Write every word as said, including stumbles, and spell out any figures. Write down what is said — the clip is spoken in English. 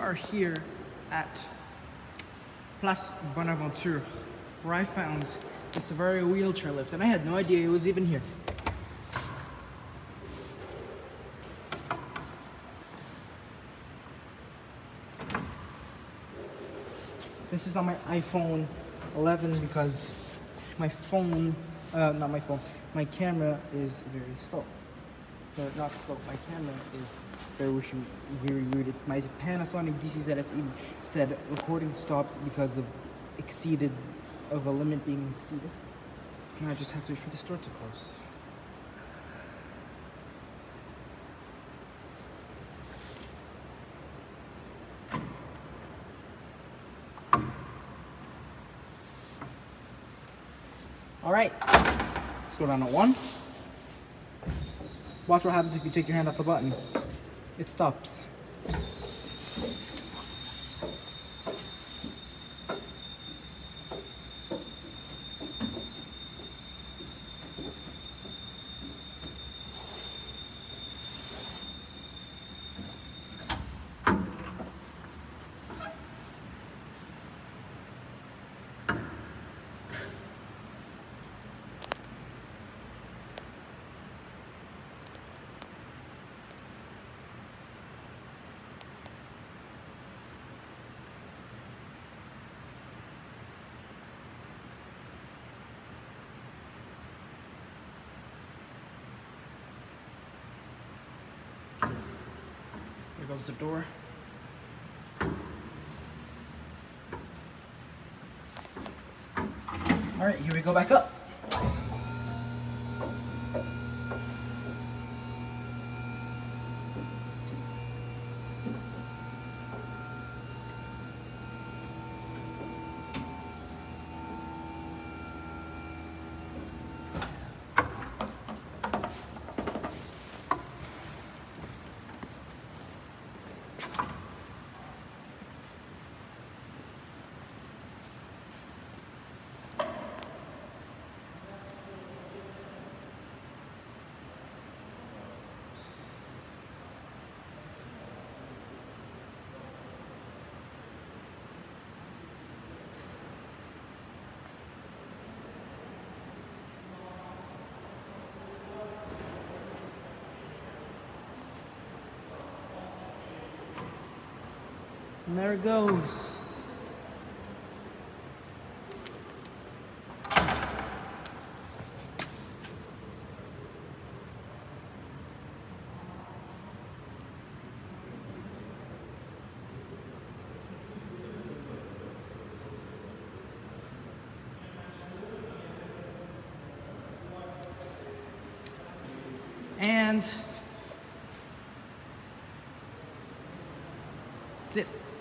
are here at Place Bonaventure, where I found the Savaria wheelchair lift, and I had no idea it was even here. This is on my iPhone eleven because my phone, uh, not my phone, my camera is very slow. No, not slow, my camera is very, very weird. My Panasonic D C Z S E said recording stopped because of exceeded, of a limit being exceeded. Now I just have to wait for the store to close. All right, let's go down to one. Watch what happens if you take your hand off the button. It stops. There goes the door. All right, here we go back up. And there it goes. And that's it.